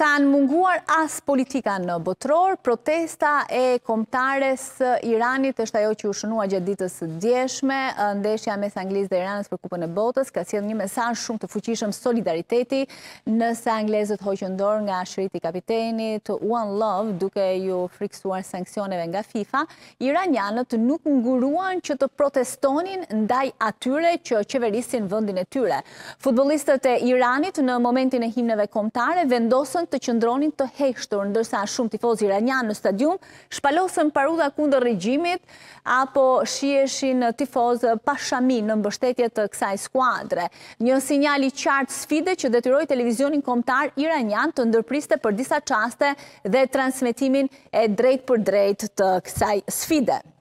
Kanë munguar as politika në botror, protesta e kombëtares Iranit është ajo që u shënua gjatë ditës së djeshme. Ndeshja mes Anglisë dhe Iranit për Kupën e Botës ka sjellë një mesazh shumë të fuqishëm solidariteti, nëse anglezët hoqën dorë nga shriti i kapitenit One Love, duke ju friksuar sanksioneve nga FIFA, iranianët nuk nguruan që të protestonin ndaj atyre që qeverisin vendin e tyre. Futbollistët e Iranit në momentin e himneve kombëtare vendosën të qëndronin të heshtur, ndërsa shumë tifozë iranianë në stadium shpalosën parulla kundër regjimit apo shiheshin tifozë pashami në mbështetje të kësaj skuadre. Një sinjal i qartë sfide që detyroi televizionin kombëtar iranian të ndërpriste për disa çaste dhe transmetimin e drejtë për drejtë të kësaj sfide.